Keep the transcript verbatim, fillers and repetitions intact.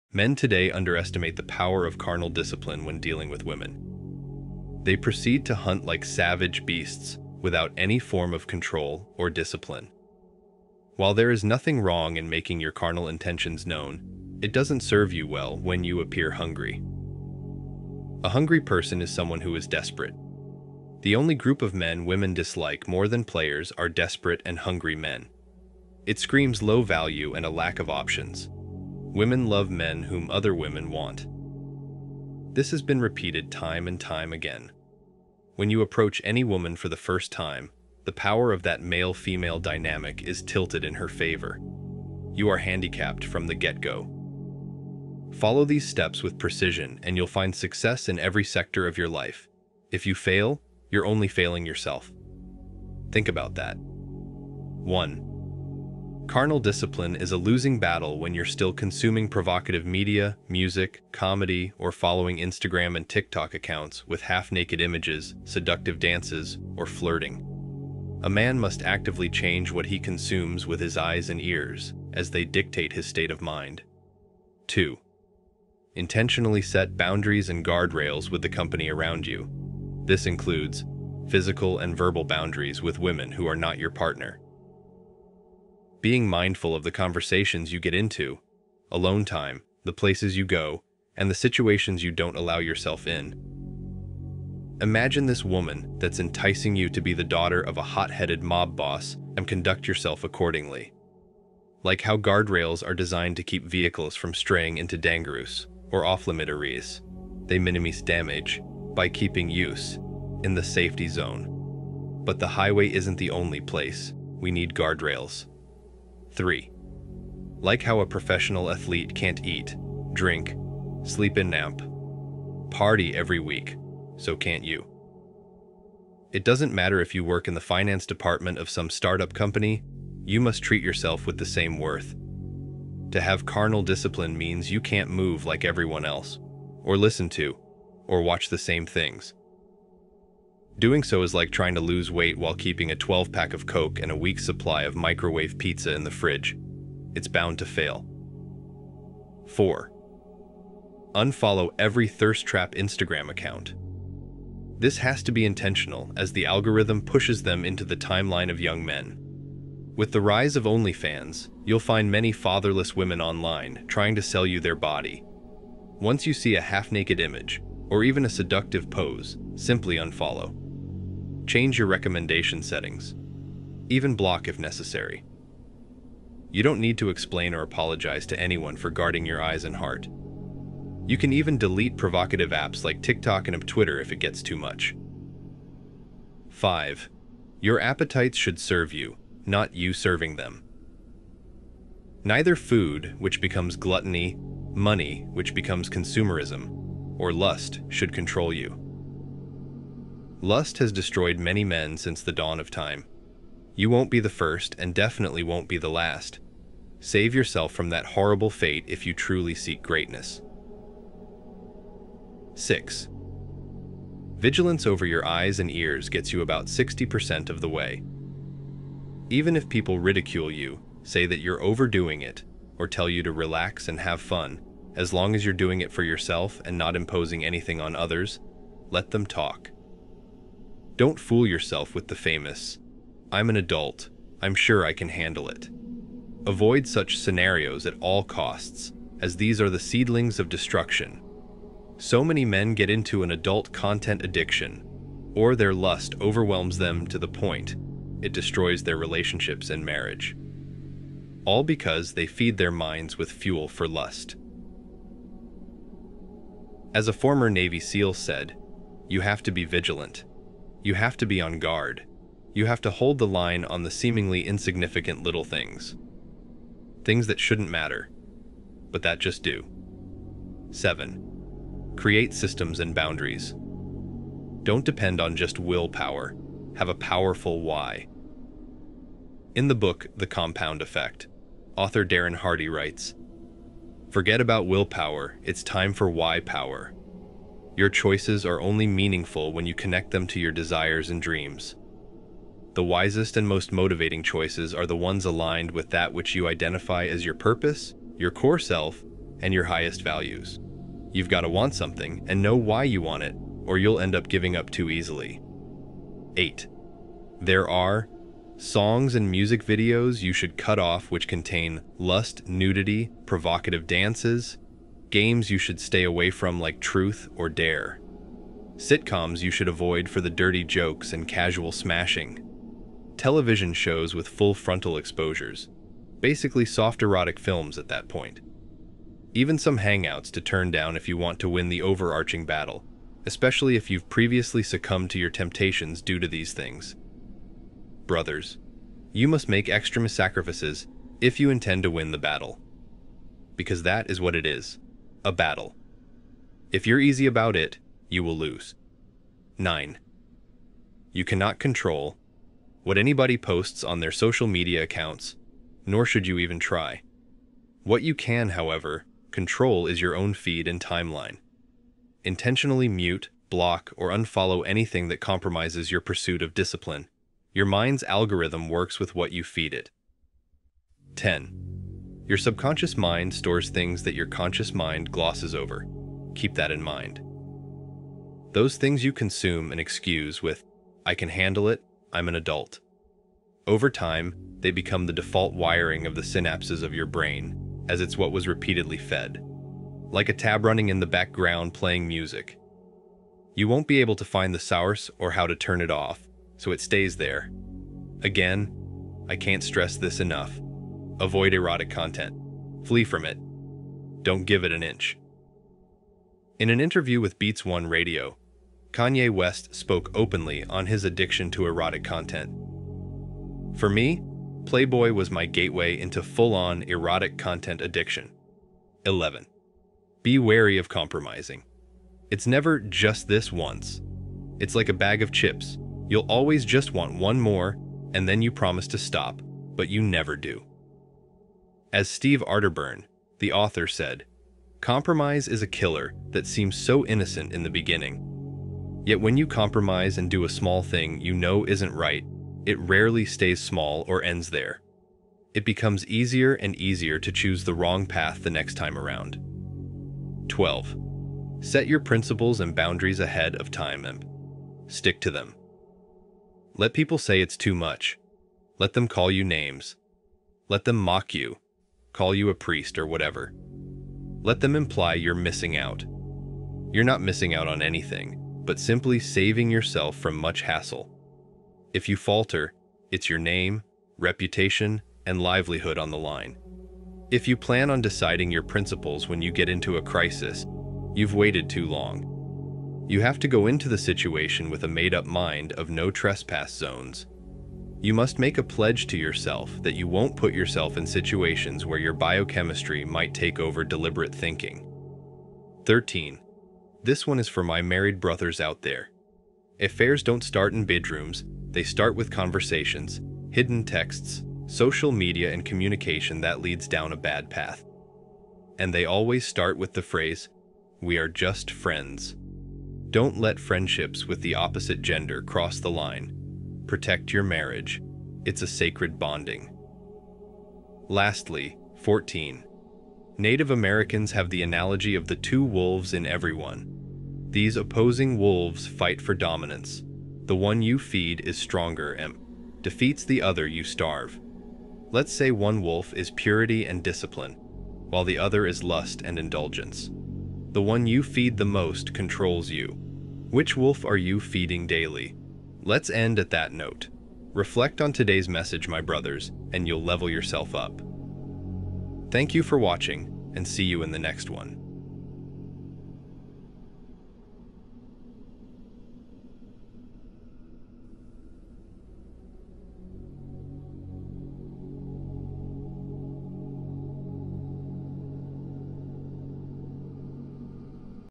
Men today underestimate the power of carnal discipline when dealing with women. They proceed to hunt like savage beasts without any form of control or discipline. While there is nothing wrong in making your carnal intentions known, it doesn't serve you well when you appear hungry. A hungry person is someone who is desperate. The only group of men women dislike more than players are desperate and hungry men. It screams low value and a lack of options. Women love men whom other women want. This has been repeated time and time again. When you approach any woman for the first time, the power of that male-female dynamic is tilted in her favor. You are handicapped from the get-go. Follow these steps with precision and you'll find success in every sector of your life. If you fail, you're only failing yourself. Think about that. one. Carnal discipline is a losing battle when you're still consuming provocative media, music, comedy, or following Instagram and TikTok accounts with half-naked images, seductive dances, or flirting. A man must actively change what he consumes with his eyes and ears, as they dictate his state of mind. two. Intentionally set boundaries and guardrails with the company around you. This includes physical and verbal boundaries with women who are not your partner. Being mindful of the conversations you get into, alone time, the places you go, and the situations you don't allow yourself in. Imagine this woman that's enticing you to be the daughter of a hot-headed mob boss and conduct yourself accordingly. Like how guardrails are designed to keep vehicles from straying into dangerous or off-limit areas, they minimize damage by keeping use in the safety zone. But the highway isn't the only place we need guardrails. three. Like how a professional athlete can't eat, drink, sleep and nap, party every week, so can't you. It doesn't matter if you work in the finance department of some startup company, you must treat yourself with the same worth. To have carnal discipline means you can't move like everyone else, or listen to, or watch the same things. Doing so is like trying to lose weight while keeping a twelve pack of Coke and a week's supply of microwave pizza in the fridge. It's bound to fail. four. Unfollow every thirst trap Instagram account. This has to be intentional as the algorithm pushes them into the timeline of young men. With the rise of OnlyFans, you'll find many fatherless women online trying to sell you their body. Once you see a half-naked image, or even a seductive pose, simply unfollow. Change your recommendation settings. Even block if necessary. You don't need to explain or apologize to anyone for guarding your eyes and heart. You can even delete provocative apps like TikTok and Twitter if it gets too much. five. Your appetites should serve you, not you serving them. Neither food, which becomes gluttony, money, which becomes consumerism, or lust should control you. Lust has destroyed many men since the dawn of time. You won't be the first and definitely won't be the last. Save yourself from that horrible fate if you truly seek greatness. six. Vigilance over your eyes and ears gets you about sixty percent of the way. Even if people ridicule you, say that you're overdoing it, or tell you to relax and have fun, as long as you're doing it for yourself and not imposing anything on others, let them talk. Don't fool yourself with the famous, "I'm an adult, I'm sure I can handle it." Avoid such scenarios at all costs, as these are the seedlings of destruction. So many men get into an adult content addiction, or their lust overwhelms them to the point it destroys their relationships and marriage. All because they feed their minds with fuel for lust. As a former Navy SEAL said, you have to be vigilant. You have to be on guard. You have to hold the line on the seemingly insignificant little things. Things that shouldn't matter, but that just do. seven. Create systems and boundaries. Don't depend on just willpower. Have a powerful why. In the book, The Compound Effect, author Darren Hardy writes, "Forget about willpower, it's time for why power. Your choices are only meaningful when you connect them to your desires and dreams. The wisest and most motivating choices are the ones aligned with that which you identify as your purpose, your core self, and your highest values. You've got to want something and know why you want it, or you'll end up giving up too easily. eight. There are songs and music videos you should cut off which contain lust, nudity, provocative dances, games you should stay away from like Truth or Dare, sitcoms you should avoid for the dirty jokes and casual smashing, television shows with full frontal exposures, basically soft erotic films at that point. Even some hangouts to turn down if you want to win the overarching battle, especially if you've previously succumbed to your temptations due to these things. Brothers, you must make extreme sacrifices if you intend to win the battle. Because that is what it is, a battle. If you're easy about it, you will lose. nine. You cannot control what anybody posts on their social media accounts, nor should you even try. What you can, however, control is your own feed and timeline. Intentionally mute, block, or unfollow anything that compromises your pursuit of discipline. Your mind's algorithm works with what you feed it. ten. Your subconscious mind stores things that your conscious mind glosses over. Keep that in mind. Those things you consume and excuse with, "I can handle it, I'm an adult." Over time, they become the default wiring of the synapses of your brain, as it's what was repeatedly fed. Like a tab running in the background playing music. You won't be able to find the source or how to turn it off, so it stays there. Again, I can't stress this enough. Avoid erotic content. Flee from it. Don't give it an inch. In an interview with Beats One Radio, Kanye West spoke openly on his addiction to erotic content. For me, Playboy was my gateway into full-on erotic content addiction. eleven. Be wary of compromising. It's never just this once. It's like a bag of chips. You'll always just want one more, and then you promise to stop, but you never do. As Steve Arterburn, the author, said, compromise is a killer that seems so innocent in the beginning. Yet when you compromise and do a small thing you know isn't right, it rarely stays small or ends there. It becomes easier and easier to choose the wrong path the next time around. twelve. Set your principles and boundaries ahead of time and stick to them. Let people say it's too much. Let them call you names. Let them mock you, call you a priest or whatever. Let them imply you're missing out. You're not missing out on anything, but simply saving yourself from much hassle. If you falter, it's your name, reputation, and livelihood on the line. If you plan on deciding your principles when you get into a crisis, you've waited too long. You have to go into the situation with a made-up mind of no trespass zones. You must make a pledge to yourself that you won't put yourself in situations where your biochemistry might take over deliberate thinking. thirteen. This one is for my married brothers out there. Affairs don't start in bedrooms, they start with conversations, hidden texts, social media, and communication that leads down a bad path. And they always start with the phrase, "We are just friends." Don't let friendships with the opposite gender cross the line. Protect your marriage. It's a sacred bonding. Lastly, fourteen. Native Americans have the analogy of the two wolves in everyone. These opposing wolves fight for dominance. The one you feed is stronger and defeats the other you starve. Let's say one wolf is purity and discipline, while the other is lust and indulgence. The one you feed the most controls you. Which wolf are you feeding daily? Let's end at that note. Reflect on today's message, my brothers, and you'll level yourself up. Thank you for watching, and see you in the next one.